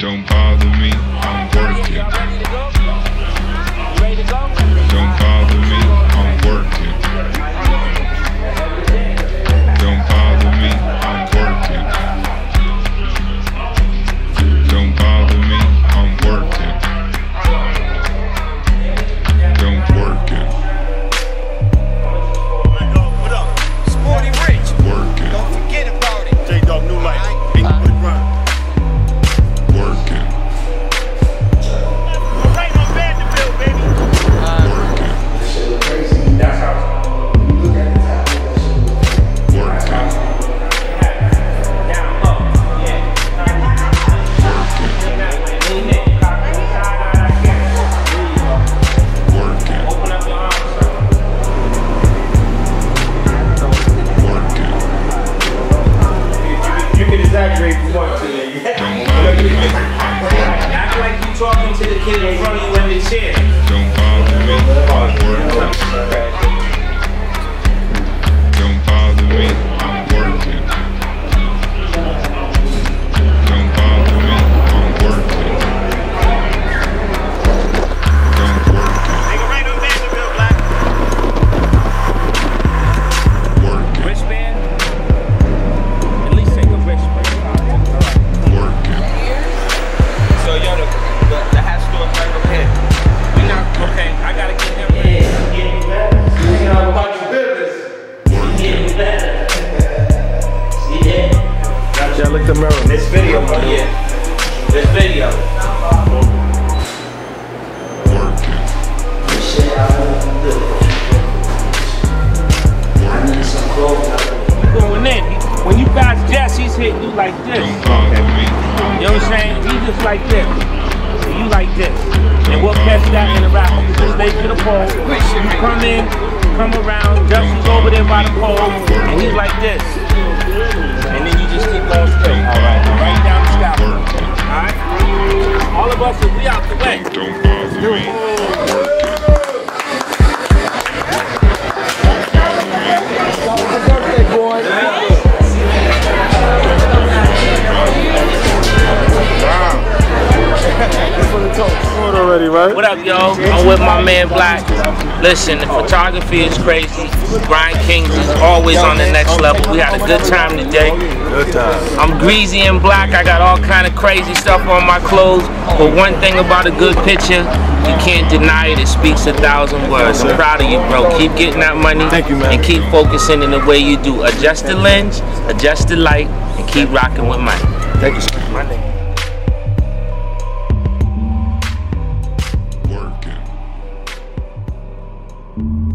Don't bother me, I'm working. Don't bother me, I'm working. Don't bother me, I'm working. Don't bother me, I'm working. Don't working. What up? Sporty Rich. Working. Don't forget about it. J-Dog New Life. Working. Right on Vanderbilt, baby. Working. That's how. Working. Down low. Yeah. Working. Open up your arms. Working. You can exaggerate if you want to. Don't bother me, I'm working. Act like you talking to the kid in front of you in the chair. Don't bother me, I'm working. Don't bother me, I'm working. Don't bother me, I'm working. Don't working. Nigga, right on Vanderbilt, Black. Working. Wristband? At least take a wristband. Working. So, yo, the hat store's right over here. We not, okay, I gotta get him ready. Getting better. You know about your business. Getting better. See that? Yeah, look the mirror. This video, bro. Yeah. This video. Working. Shit, I won't do it. I need some clothes. Going in. When you pass Jess, he's hitting you like this. Don't bother me, You know what I'm saying? He's just like this. And you like this. And we'll catch that in the rap. You just stay to the pole. You come in, come around. Justin's over there by the pole. And he's like this. And then you just keep going straight. Alright. Right down the scalp. Alright? All of us will be out the way. don't bother me, I'm working. Already, right? What up, yo? I'm with my man Black. Listen, the photography is crazy. Brian Kings is always on the next level. We had a good time today. Good time. I'm greasy and black. I got all kind of crazy stuff on my clothes. But one thing about a good picture, you can't deny it. It speaks 1,000 words. I'm proud of you, bro. Keep getting that money. Thank you, man. And keep focusing in the way you do. Adjust the lens, adjust the light, and keep rocking with Mike. Thank you, sir. My name. Working.